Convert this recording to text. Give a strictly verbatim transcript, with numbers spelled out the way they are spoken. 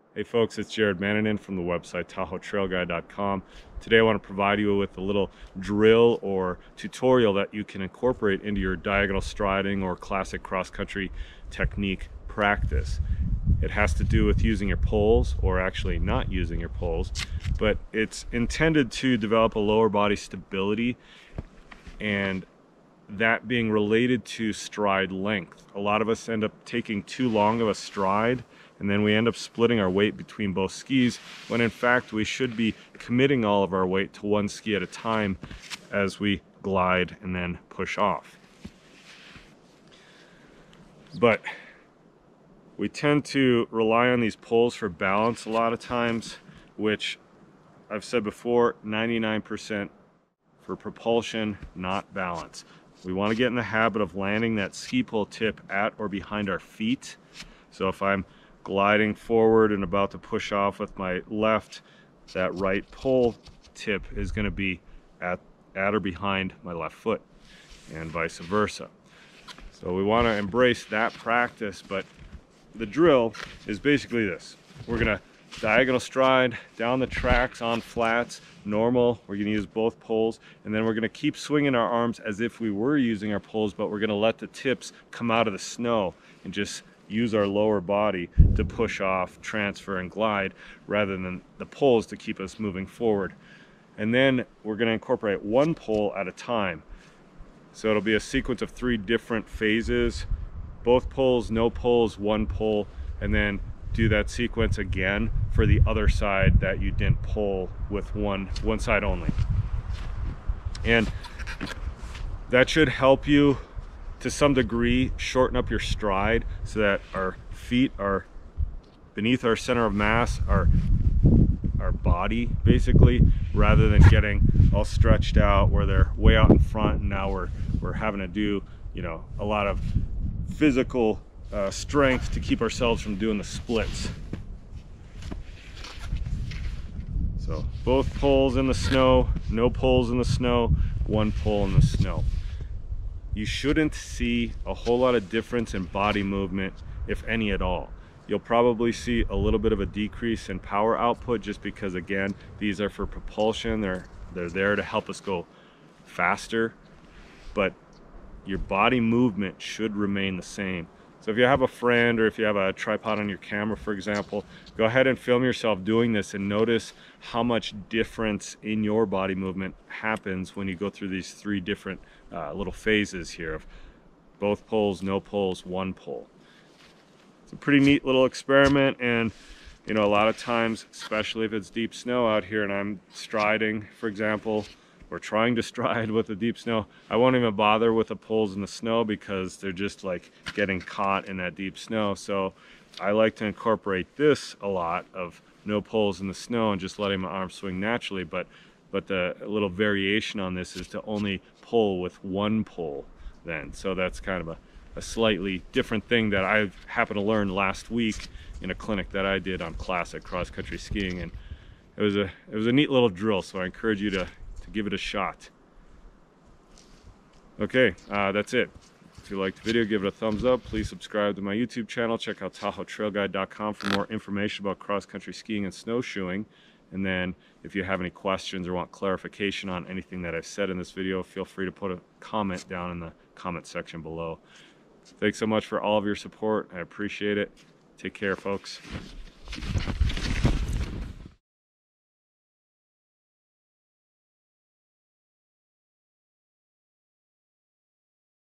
Hey folks, it's Jared Manninen from the website Tahoe Trail Guide dot com. Today I want to provide you with a little drill or tutorial that you can incorporate into your diagonal striding or classic cross-country technique practice. It has to do with using your poles, or actually not using your poles, but it's intended to develop a lower body stability, and that being related to stride length. A lot of us end up taking too long of a stride, and then we end up splitting our weight between both skis, when in fact we should be committing all of our weight to one ski at a time as we glide and then push off. But we tend to rely on these poles for balance a lot of times, which I've said before, ninety-nine percent for propulsion, not balance. We want to get in the habit of landing that ski pole tip at or behind our feet. So if I'm gliding forward and about to push off with my left, that right pole tip is going to be at, at or behind my left foot, and vice versa. So we want to embrace that practice, but the drill is basically this. We're going to diagonal stride down the tracks on flats, normal. We're going to use both poles, and then we're going to keep swinging our arms as if we were using our poles, but we're going to let the tips come out of the snow and just use our lower body to push off, transfer, and glide, rather than the poles to keep us moving forward. And then we're going to incorporate one pole at a time. So it'll be a sequence of three different phases: both poles, no poles, one pole, and then do that sequence again for the other side that you didn't pull with one one side only. And that should help you to some degree shorten up your stride so that our feet are beneath our center of mass, our our body basically, rather than getting all stretched out where they're way out in front, and now we're we're having to do, you know, a lot of physical uh, strength to keep ourselves from doing the splits. So both poles in the snow, no poles in the snow, one pole in the snow. You shouldn't see a whole lot of difference in body movement, if any at all. You'll probably see a little bit of a decrease in power output, just because, again, these are for propulsion. They're, they're there to help us go faster, but your body movement should remain the same. So if you have a friend, or if you have a tripod on your camera, for example, go ahead and film yourself doing this and notice how much difference in your body movement happens when you go through these three different uh, little phases here of both poles, no poles, one pole. It's a pretty neat little experiment, and you know, a lot of times, especially if it's deep snow out here and I'm striding, for example, or trying to stride with the deep snow, I won't even bother with the poles in the snow because they're just like getting caught in that deep snow. So I like to incorporate this a lot, of no poles in the snow and just letting my arms swing naturally. But but the little variation on this is to only pull with one pole then. So that's kind of a, a slightly different thing that I happened to learn last week in a clinic that I did on classic cross-country skiing, and it was a it was a neat little drill. So I encourage you to give it a shot. Okay, uh, that's it. If you liked the video, give it a thumbs up. Please subscribe to my YouTube channel. Check out Tahoe Trail Guide dot com for more information about cross-country skiing and snowshoeing. And then if you have any questions or want clarification on anything that I've said in this video, feel free to put a comment down in the comment section below. Thanks so much for all of your support. I appreciate it. Take care, folks.